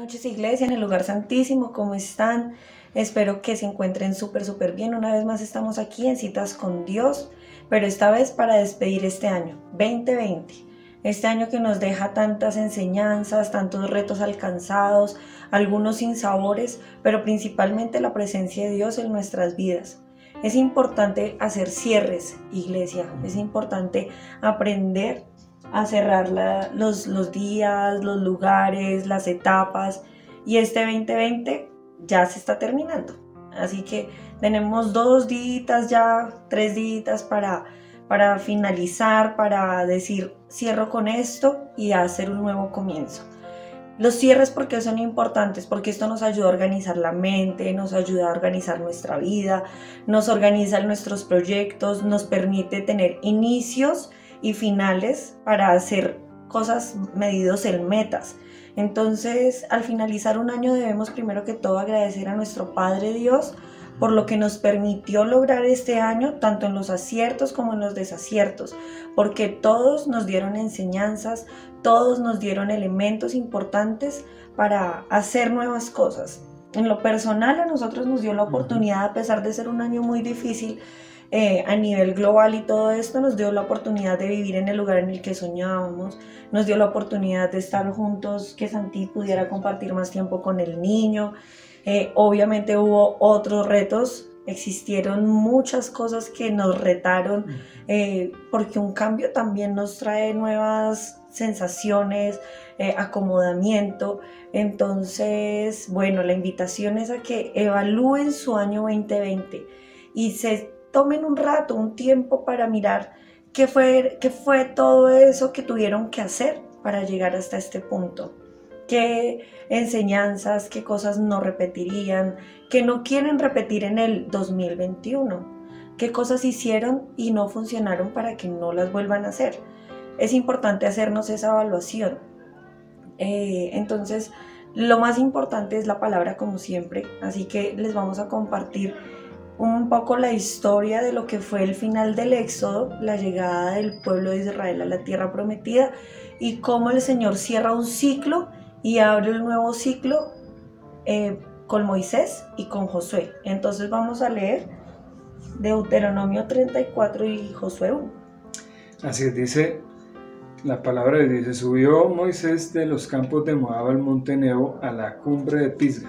Noches, iglesia, en el lugar santísimo, ¿cómo están? Espero que se encuentren súper bien. Una vez más estamos aquí en Citas con Dios, pero esta vez para despedir este año 2020. Este año que nos deja tantas enseñanzas, tantos retos alcanzados, algunos sinsabores, pero principalmente la presencia de Dios en nuestras vidas. Es importante hacer cierres, iglesia. Es importante aprender a cerrar los días, los lugares, las etapas, y este 2020 ya se está terminando. Así que tenemos 2 días ya, 3 días para finalizar, para decir cierro con esto y hacer un nuevo comienzo. Los cierres, ¿porque son importantes? Porque esto nos ayuda a organizar la mente, nos ayuda a organizar nuestra vida, nos organiza nuestros proyectos, nos permite tener inicios y finales para hacer cosas medidos en metas. Entonces, al finalizar un año debemos primero que todo agradecer a nuestro Padre Dios por lo que nos permitió lograr este año, tanto en los aciertos como en los desaciertos, porque todos nos dieron enseñanzas, todos nos dieron elementos importantes para hacer nuevas cosas. En lo personal, a nosotros nos dio la oportunidad, a pesar de ser un año muy difícil, a nivel global, y todo esto nos dio la oportunidad de vivir en el lugar en el que soñábamos, nos dio la oportunidad de estar juntos, que Santi pudiera compartir más tiempo con el niño. Obviamente hubo otros retos, existieron muchas cosas que nos retaron, porque un cambio también nos trae nuevas sensaciones, acomodamiento. Entonces, bueno, la invitación es a que evalúen su año 2020 y se tomen un rato, un tiempo para mirar qué fue todo eso que tuvieron que hacer para llegar hasta este punto. Qué enseñanzas, qué cosas no repetirían, qué no quieren repetir en el 2021, qué cosas hicieron y no funcionaron para que no las vuelvan a hacer. Es importante hacernos esa evaluación. Entonces, lo más importante es la palabra, como siempre, así que les vamos a compartir un poco la historia de lo que fue el final del Éxodo, la llegada del pueblo de Israel a la tierra prometida, y cómo el Señor cierra un ciclo y abre un nuevo ciclo con Moisés y con Josué. Entonces vamos a leer Deuteronomio 34 y Josué 1. Así es, dice la palabra de Dios: subió Moisés de los campos de Moab al monte Nebo, a la cumbre de Pisga,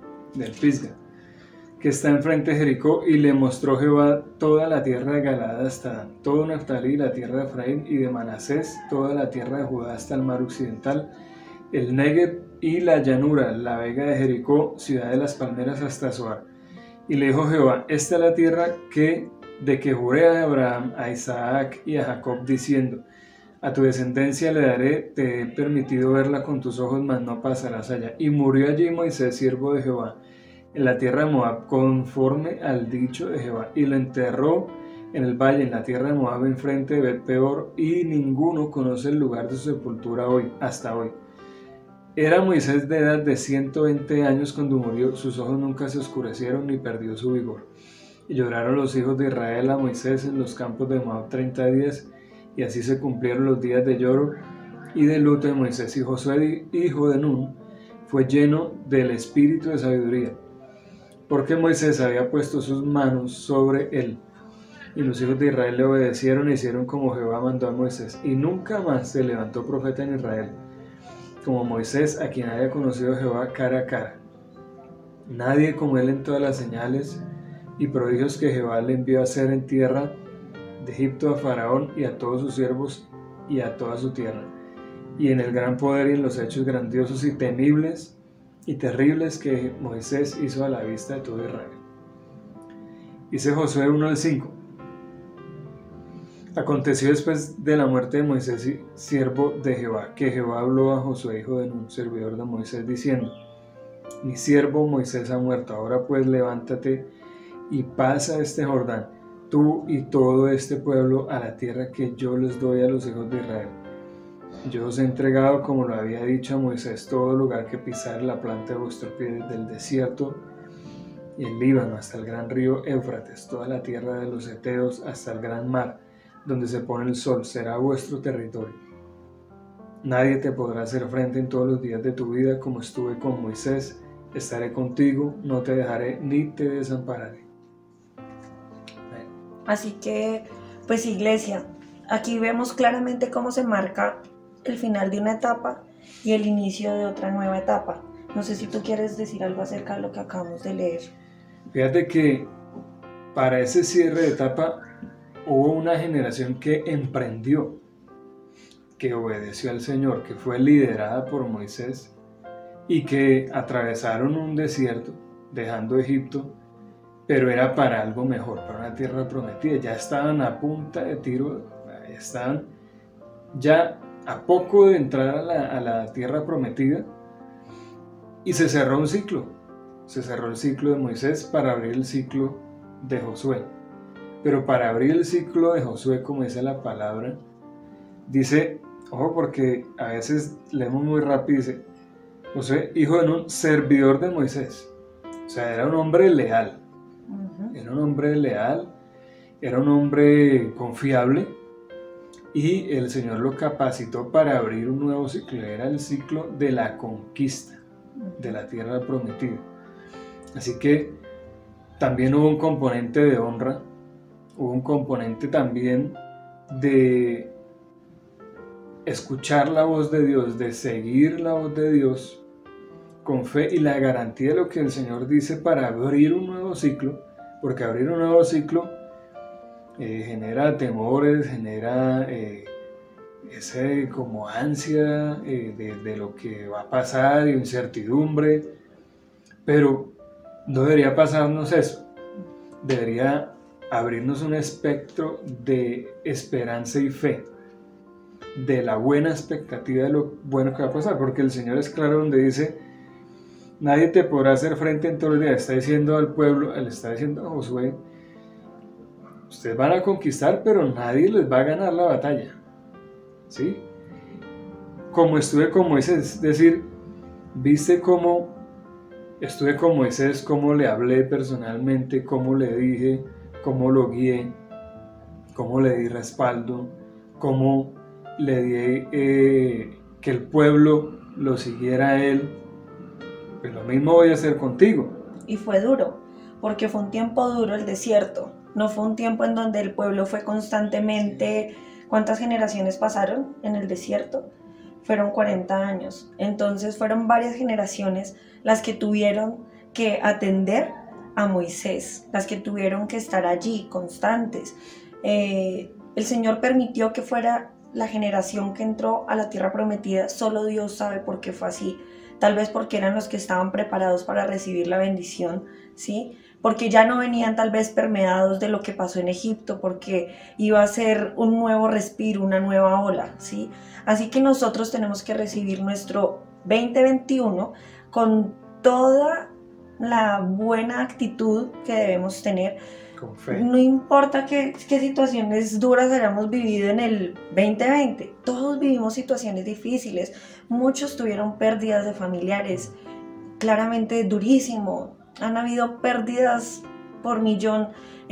que está enfrente de Jericó, y le mostró Jehová toda la tierra de Galaad hasta Dan, todo Neftalí, la tierra de Efraín, y de Manasés, toda la tierra de Judá hasta el mar occidental, el Negev y la llanura, la vega de Jericó, ciudad de las palmeras, hasta Zoar. Y le dijo Jehová: esta es la tierra de que juré a Abraham, a Isaac y a Jacob, diciendo: a tu descendencia le daré. Te he permitido verla con tus ojos, mas no pasarás allá. Y murió allí Moisés, siervo de Jehová, en la tierra de Moab, conforme al dicho de Jehová, y lo enterró en el valle, en la tierra de Moab, enfrente de Bet-peor, y ninguno conoce el lugar de su sepultura hasta hoy. Era Moisés de edad de 120 años cuando murió, sus ojos nunca se oscurecieron ni perdió su vigor. Y lloraron los hijos de Israel a Moisés en los campos de Moab 30 días, y así se cumplieron los días de lloro y de luto de Moisés. Y Josué, hijo de Nun, fue lleno del espíritu de sabiduría, porque Moisés había puesto sus manos sobre él. Y los hijos de Israel le obedecieron e hicieron como Jehová mandó a Moisés. Y nunca más se levantó profeta en Israel como Moisés, a quien haya conocido Jehová cara a cara. Nadie como él en todas las señales y prodigios que Jehová le envió a hacer en tierra de Egipto, a Faraón y a todos sus siervos y a toda su tierra, y en el gran poder y en los hechos grandiosos y temibles y terribles que Moisés hizo a la vista de todo Israel. Dice Josué 1:5. Aconteció después de la muerte de Moisés, siervo de Jehová, que Jehová habló a Josué, hijo de Nun, servidor de Moisés, diciendo: mi siervo Moisés ha muerto. Ahora pues levántate y pasa este Jordán, tú y todo este pueblo, a la tierra que yo les doy a los hijos de Israel. Yo os he entregado, como lo había dicho a Moisés, todo lugar que pisare la planta de vuestro pie, desde el desierto y el Líbano hasta el gran río Éufrates, toda la tierra de los heteos hasta el gran mar, donde se pone el sol, será vuestro territorio. Nadie te podrá hacer frente en todos los días de tu vida, como estuve con Moisés. Estaré contigo, no te dejaré ni te desampararé. Así que, pues iglesia, aquí vemos claramente cómo se marca el final de una etapa y el inicio de otra nueva etapa. No sé si tú quieres decir algo acerca de lo que acabamos de leer. Fíjate que para ese cierre de etapa hubo una generación que emprendió, que obedeció al Señor, que fue liderada por Moisés y que atravesaron un desierto dejando Egipto, pero era para algo mejor, para una tierra prometida. Ya estaban a punta de tiro, estaban ya a poco de entrar a la tierra prometida, y se cerró un ciclo. Se cerró el ciclo de Moisés para abrir el ciclo de Josué. Pero para abrir el ciclo de Josué, como dice la palabra, dice, ojo, porque a veces leemos muy rápido, dice, Josué, hijo de un servidor de Moisés. O sea, era un hombre leal. Era un hombre leal, era un hombre confiable, y el Señor lo capacitó para abrir un nuevo ciclo. Era el ciclo de la conquista de la tierra prometida. Así que también hubo un componente de honra, hubo un componente también de escuchar la voz de Dios, de seguir la voz de Dios con fe y la garantía de lo que el Señor dice para abrir un nuevo ciclo, porque abrir un nuevo ciclo genera temores, genera ese como ansia de lo que va a pasar, incertidumbre, pero no debería pasarnos eso. Debería abrirnos un espectro de esperanza y fe, de la buena expectativa de lo bueno que va a pasar, porque el Señor es claro donde dice, nadie te podrá hacer frente en todos los días. Está diciendo al pueblo, le está diciendo a Josué, ustedes van a conquistar, pero nadie les va a ganar la batalla, ¿sí? Como estuve con Moisés, es decir, viste cómo estuve con Moisés, cómo le hablé personalmente, cómo le dije, cómo lo guié, cómo le di respaldo, cómo le di que el pueblo lo siguiera a él. Pues lo mismo voy a hacer contigo. Y fue duro, porque fue un tiempo duro el desierto. No fue un tiempo en donde el pueblo fue constantemente... ¿Cuántas generaciones pasaron en el desierto? Fueron 40 años. Entonces fueron varias generaciones las que tuvieron que atender a Moisés, las que tuvieron que estar allí, constantes. El Señor permitió que fuera la generación que entró a la tierra prometida. Solo Dios sabe por qué fue así. Tal vez porque eran los que estaban preparados para recibir la bendición, ¿sí? Porque ya no venían tal vez permeados de lo que pasó en Egipto, porque iba a ser un nuevo respiro, una nueva ola, ¿sí? Así que nosotros tenemos que recibir nuestro 2021 con toda la buena actitud que debemos tener. Con fe. No importa qué situaciones duras hayamos vivido en el 2020, todos vivimos situaciones difíciles, muchos tuvieron pérdidas de familiares, claramente durísimo, han habido pérdidas por millón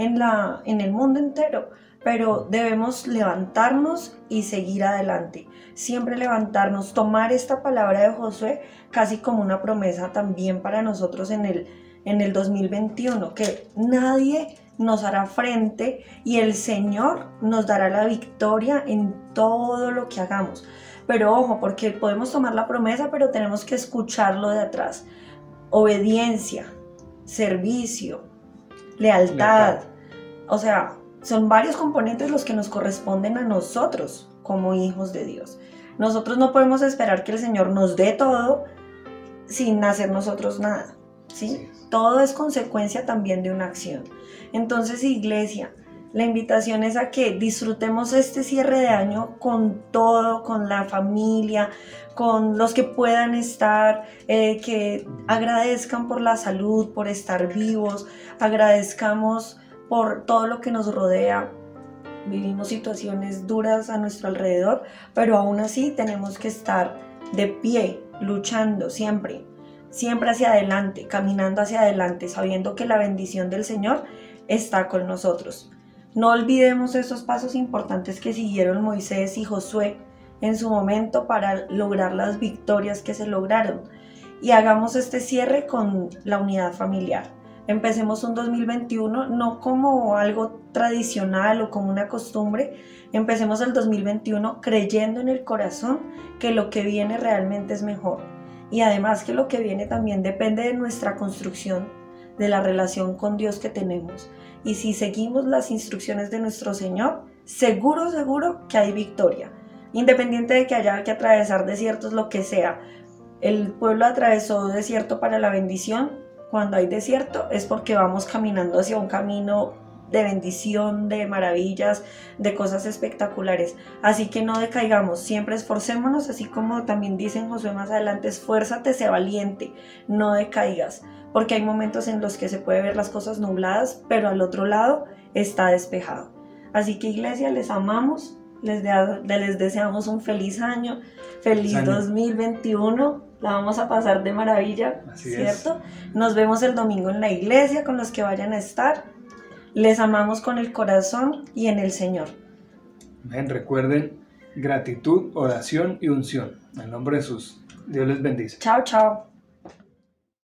en el mundo entero, pero debemos levantarnos y seguir adelante, siempre levantarnos, tomar esta palabra de Josué casi como una promesa también para nosotros en el 2021, que nadie nos hará frente y el Señor nos dará la victoria en todo lo que hagamos. Pero ojo, porque podemos tomar la promesa, pero tenemos que escucharlo de atrás. Obediencia, servicio, lealtad. O sea, son varios componentes los que nos corresponden a nosotros como hijos de Dios. Nosotros no podemos esperar que el Señor nos dé todo sin hacer nosotros nada, ¿sí? Todo es consecuencia también de una acción. Entonces, iglesia, la invitación es a que disfrutemos este cierre de año con todo, con la familia, con los que puedan estar, que agradezcan por la salud, por estar vivos, agradezcamos por todo lo que nos rodea. Vivimos situaciones duras a nuestro alrededor, pero aún así tenemos que estar de pie, luchando siempre hacia adelante, caminando hacia adelante, sabiendo que la bendición del Señor está con nosotros. No olvidemos esos pasos importantes que siguieron Moisés y Josué en su momento para lograr las victorias que se lograron. Y hagamos este cierre con la unidad familiar. Empecemos un 2021 no como algo tradicional o como una costumbre, empecemos el 2021 creyendo en el corazón que lo que viene realmente es mejor. Y además que lo que viene también depende de nuestra construcción, de la relación con Dios que tenemos. Y si seguimos las instrucciones de nuestro Señor, seguro que hay victoria. Independiente de que haya que atravesar desiertos, lo que sea. El pueblo atravesó desierto para la bendición. Cuando hay desierto es porque vamos caminando hacia un camino de bendición, de maravillas, de cosas espectaculares. Así que no decaigamos, siempre esforcémonos, así como también dice en Josué más adelante, esfuérzate, sé valiente, no decaigas, porque hay momentos en los que se puede ver las cosas nubladas, pero al otro lado está despejado. Así que iglesia, les amamos, les deseamos un feliz año, feliz 2021. La vamos a pasar de maravilla, Así ¿cierto? Nos vemos el domingo en la iglesia con los que vayan a estar. Les amamos con el corazón y en el Señor. Amén. Recuerden, gratitud, oración y unción. En el nombre de Jesús. Dios les bendice. Chao, chao.